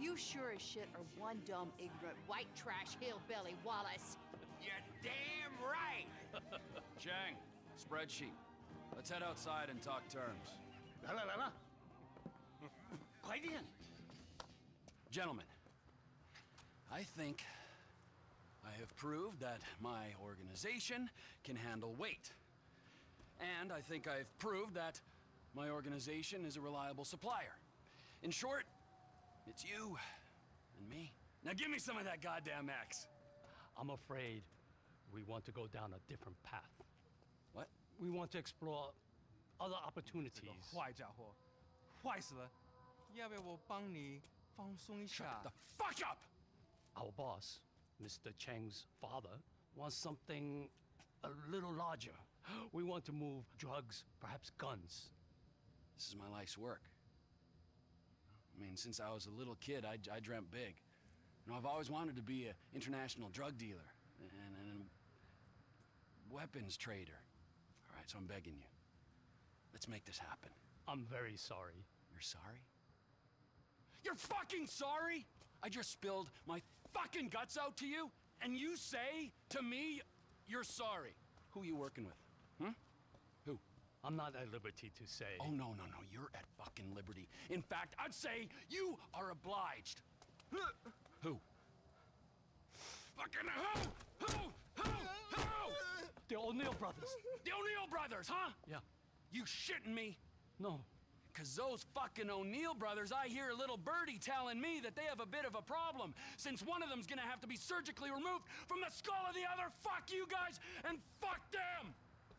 You sure as shit are one dumb, ignorant, white trash hillbilly, Wallace. You're damn right! Chang, spreadsheet. Let's head outside and talk terms. 来了来了，快点！ Gentlemen, I think I have proved that my organization can handle weight. And I think I've proved that my organization is a reliable supplier. In short, it's you and me. Now give me some of that goddamn X. I'm afraid we want to go down a different path. What? We want to explore other opportunities. 坏家伙，坏死了！要不要我帮你放松一下 Shut the fuck up! Our boss, Mr. Cheng's father, wants something a little larger. We want to move drugs, perhaps guns. This is my life's work. I mean, since I was a little kid, I dreamt big. You know, I've always wanted to be an international drug dealer and a weapons trader. All right, so I'm begging you. Let's make this happen. I'm very sorry. You're sorry? You're fucking sorry? I just spilled my fucking guts out to you, and you say to me, you're sorry. Who are you working with? Hmm? Who? I'm not at liberty to say. Oh, no, you're at fucking liberty. In fact, I'd say you are obliged. Who? Fucking who? The O'Neill brothers. The O'Neill brothers, huh? Yeah. You shitting me? No. Cause those fucking O'Neill brothers, I hear a little birdie telling me that they have a bit of a problem, since one of them's gonna have to be surgically removed from the skull of the other. Fuck you guys, and fuck them!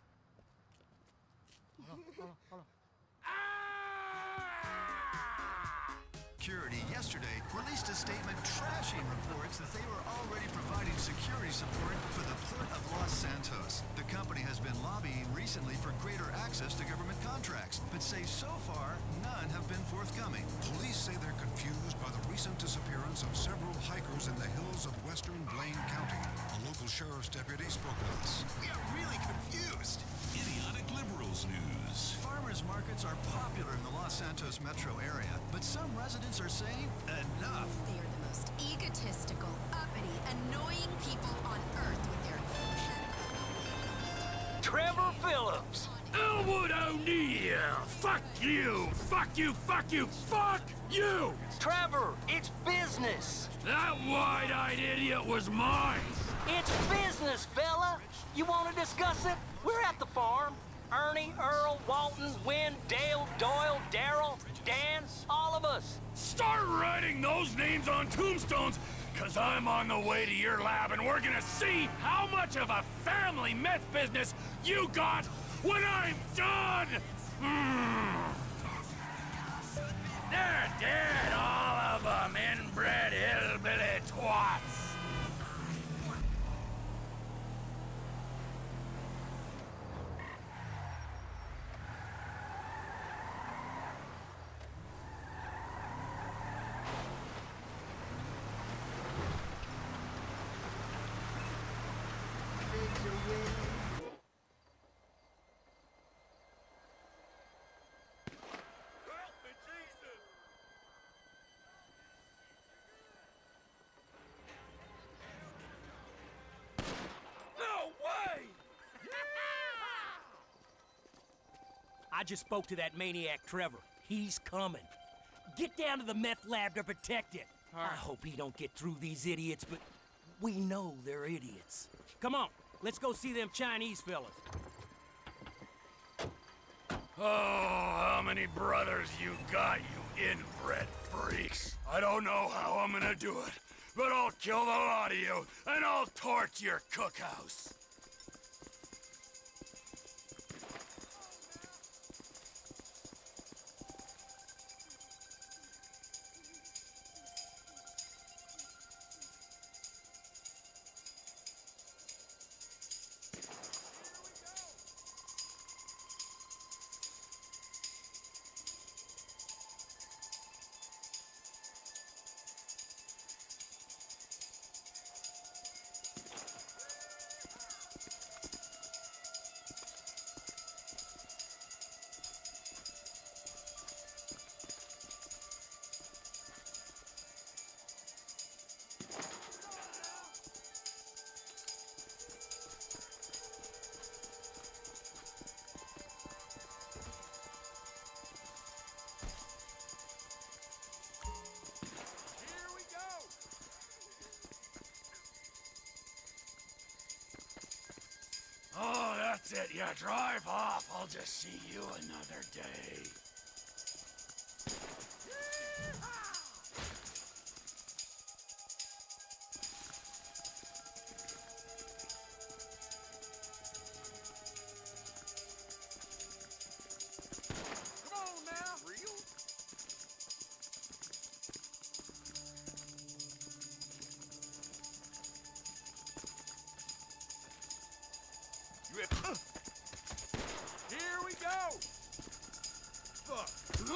Security yesterday released a statement trashing reports that they were already providing security support for the Port of Los Santos. The company has been lobbying recently for greater access to government contracts, but say so far, none have been forthcoming. Police say they're confused by the recent disappearance of several hikers in the hills of western Blaine County. A local sheriff's deputy spoke with us. We are really confused. Idiotic liberals news. Farmers markets are popular in the Los Santos metro area, but some residents are saying enough. They are the most egotistical, uppity, annoying people on earth with their Trevor Phillips. Elwood O'Neill! Fuck you! Fuck you! Fuck you! Fuck you! Trevor, it's business. That wide-eyed idiot was mine! It's business, fella. You want to discuss it? We're at the farm. Ernie, Earl, Walton, Wynn, Dale, Doyle, Darrell, Dan, all of us. Start writing those names on tombstones, cause I'm on the way to your lab and we're gonna see how much of a family meth business you got when I'm done! They're dead, all of them, inbred hillbilly twats! I just spoke to that maniac Trevor. He's coming. Get down to the meth lab to protect it. I hope he don't get through these idiots, but we know they're idiots. Come on, let's go see them Chinese fellas. Oh, how many brothers you got, you inbred freaks? I don't know how I'm gonna do it, but I'll kill the lot of you, and I'll torch your cookhouse. Oh, that's it. Yeah, drive off. I'll just see you another day. Come on now, real. You have... Here we go! Fuck.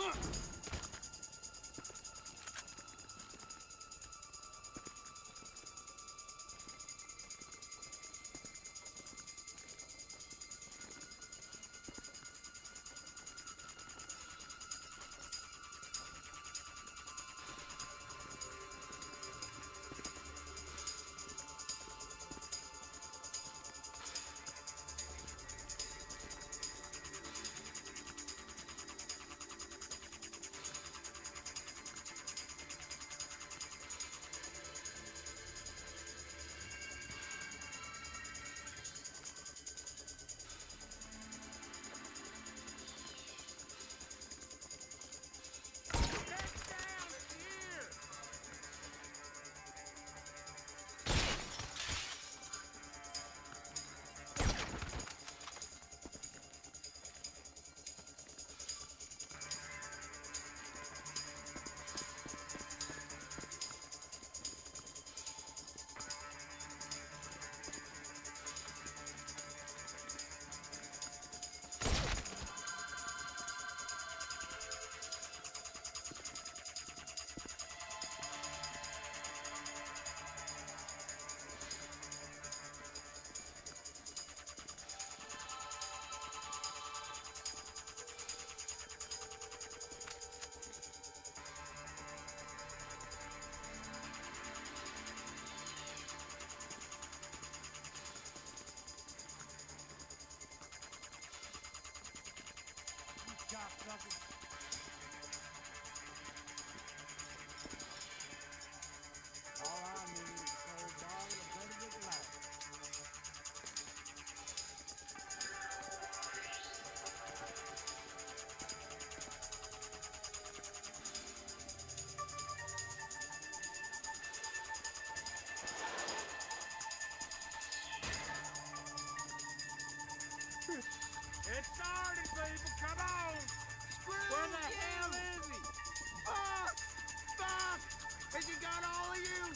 It's starting, people. Come on. Where the hell is he? Fuck! Fuck! Has he got all of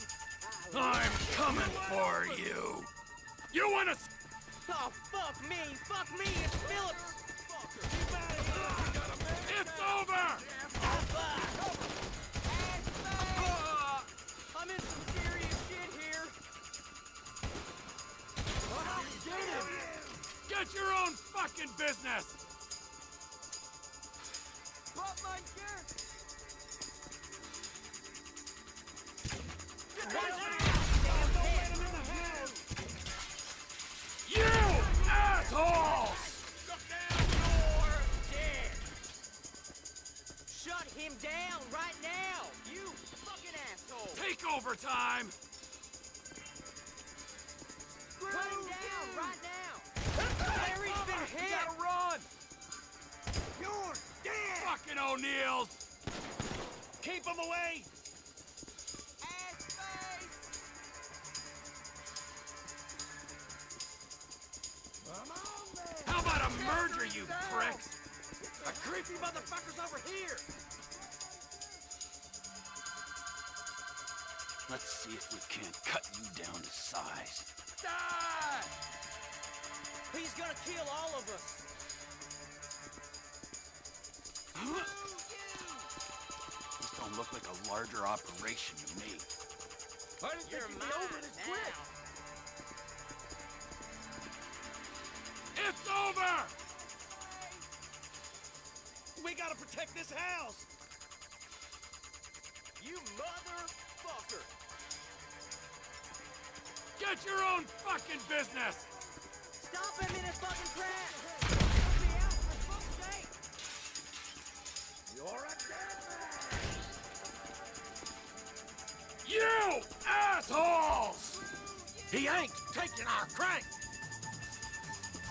you? I'm coming for you. You wanna... Oh, fuck me! Fuck me! It's Phillips! It's over! I'm in some serious shit here. Get your own fucking business! Put my shirt! You assholes! Shut him down right now! You fucking asshole! Take over time! Cut him down right now! Larry's been hit! Gotta run! You're dead! Fucking O'Neills! Keep him away! How about a merger, you pricks? A creepy motherfucker's over here! Let's see if we can't cut you down to size. Die! He's gonna kill all of us! This don't look like a larger operation to me. I didn't think you'd be over this quick! It's over! We gotta protect this house! You motherfucker! Get your own fucking business! Stop him in his fucking tracks! Let me out for fuck's sake! You're a dead man! You assholes! He ain't taking our crank!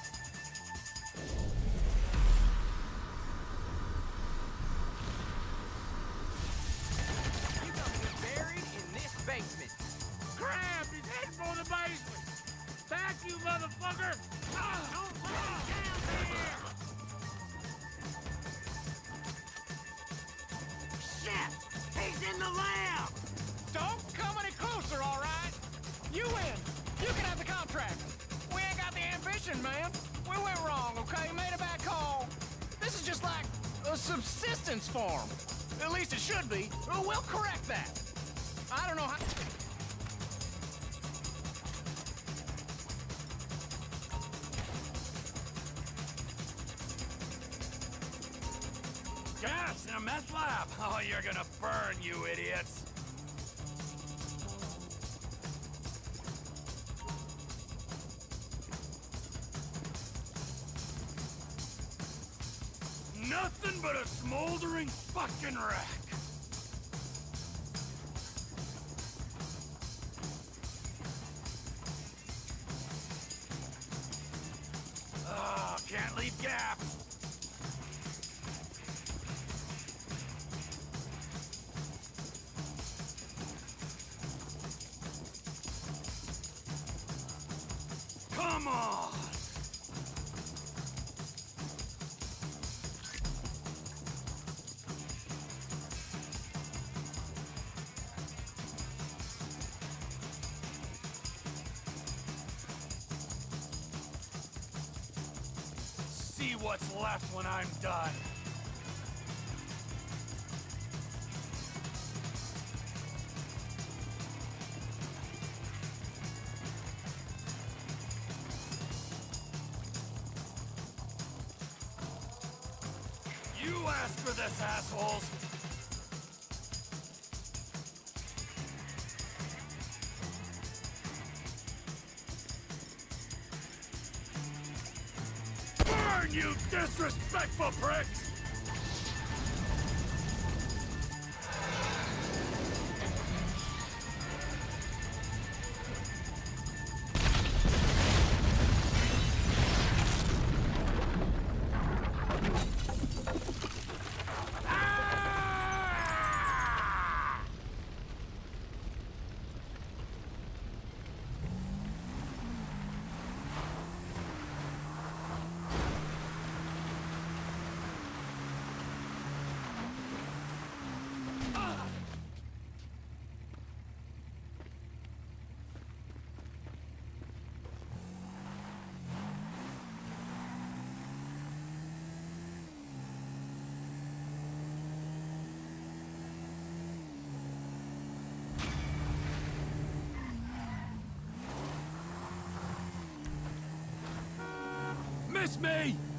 a subsistence farm. At least it should be. We'll correct that. I don't know how... Gas in a meth lab! Oh, you're gonna burn, you idiots! Nothing but a smoldering fucking wreck! Oh, can't leave gaps! Come on! See what's left when I'm done. You asked for this, assholes! Burn, you disrespectful pricks! Miss me!